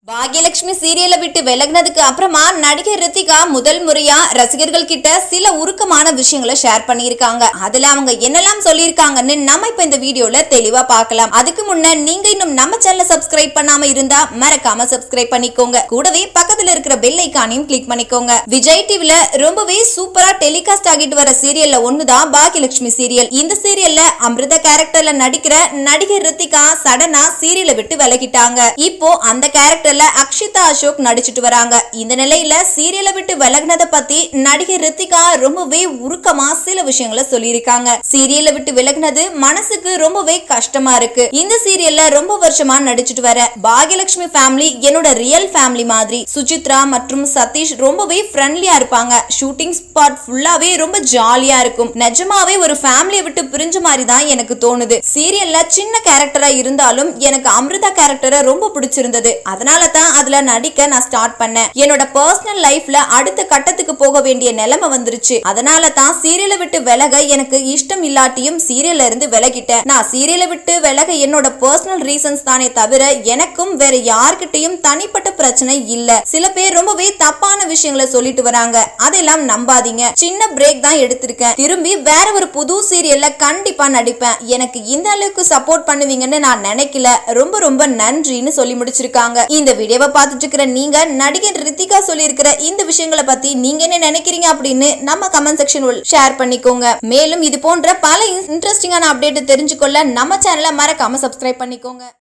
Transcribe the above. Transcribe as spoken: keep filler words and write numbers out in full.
பாக்யலட்சுமி சீரியலை விட்டு விலகினதுக்கு அப்புறமா நடிகை ரித்திகா முதல் முறையா ரசிகர்கள் கிட்ட சில உருக்கமான விஷயங்களை ஷேர் பண்ணியிருக்காங்க. அதுல அவங்க என்னெல்லாம் சொல்லியிருக்காங்கன்னு நம்ம இப்ப இந்த வீடியோல தெளிவா பார்க்கலாம். அதுக்கு முன்ன நீங்க இன்னும் நம்ம சேனலை சப்ஸ்கிரைப் பண்ணாம இருந்தா மறக்காம சப்ஸ்கிரைப் பண்ணிக்கோங்க. கூடவே பக்கத்துல இருக்கிற பெல் ஐகானையும் கிளிக் பண்ணிக்கோங்க. விஜய் டிவில ரொம்பவே சூப்பரா டெலிகாஸ்ட் ஆகிட்டு வர சீரியல்ல ஒண்ணுதான் பாக்யலட்சுமி சீரியல். இந்த சீரியல்ல அமிர்தா கேரக்டர்ல நடிக்கிற நடிகை ரித்திகா சடனா சீரியலை விட்டு விலகிட்டாங்க. இப்போ அந்த கேரக்டர் அக்ஷிதா அசோக் நடிச்சிட்டு வராங்க. இந்த நிலையில சீரியலை விட்டு விலகினத பத்தி நடிகை ரித்திகா ரொம்பவே உருக்கமா சில விஷயங்களை சொல்லியிருக்காங்க. சீரியலை விட்டு விலகினது மனசுக்கு ரொம்பவே கஷ்டமா இருக்கு. இந்த சீரியல்ல ரொம்ப வருஷமா நடிச்சிட்டு வர பாக்யலட்சுமி ஃபேமிலி என்னோட ரியல் ஃபேமிலி மாதிரி. சுசித்ரா மற்றும் சதீஷ் ரொம்பவே ஃப்ரெண்ட்லியா இருப்பாங்க. ஷூட்டிங் ஸ்பாட் ஃபுல்லாவே ரொம்ப ஜாலியா இருக்கும். நிஜமாவே ஒரு ஃபேமிலியை விட்டு பிரிஞ்ச மாதிரி தான் எனக்கு தோணுது. சீரியல்ல சின்ன கேரக்டரா இருந்தாலும் எனக்கு அமிர்தா கேரக்டரை ரொம்ப பிடிச்சிருந்தது. அதனால தான் அதுல நடிக்க நான் ஸ்டார்ட் பண்ணேன். என்னோட பர்சனல் லைஃப்ல அடுத்த கட்டத்துக்கு போக வேண்டிய நிலைமை வந்துருச்சு. அதனால தான் சீரியலை விட்டு விலக எனக்கு இஷ்டம் இல்லாட்டியும் சீரியல்ல இருந்து விலகிட்டேன். நான் சீரியலை விட்டு விலக என்னோட பர்சனல் ரீசன்ஸ் தானே தவிர எனக்கும் வேற யார்கிட்டயும் தனிப்பட்ட பிரச்சனை இல்ல. சில பேர் ரொம்பவே தப்பான விஷயங்களை சொல்லிட்டு வராங்க. அதெல்லாம் நம்பாதீங்க. சின்ன பிரேக் தான் எடுத்திருக்கேன். திரும்பி வேற ஒரு புது சீரியல்ல கண்டிப்பா நடிப்பேன். எனக்கு இந்த அளவுக்கு சப்போர்ட் பண்ணுவீங்கன்னு நான் நினைக்கல. ரொம்ப ரொம்ப நன்றின்னு சொல்லி முடிச்சிருக்காங்க. இந்த வீடியோவை பார்த்துட்டு இருக்கிற நீங்க நடிகை ரித்திகா சொல்லி இருக்கிற இந்த விஷயங்களை பத்தி நீங்க என்ன நினைக்கிறீங்க அப்படின்னு நம்ம கமெண்ட் செக்ஷன் ஷேர் பண்ணிக்கோங்க. மேலும் இது போன்ற பல இன்ட்ரெஸ்டிங்கான அப்டேட் தெரிஞ்சுக்கொள்ள நம்ம சேனலை மறக்காம சப்ஸ்கிரைப் பண்ணிக்கோங்க.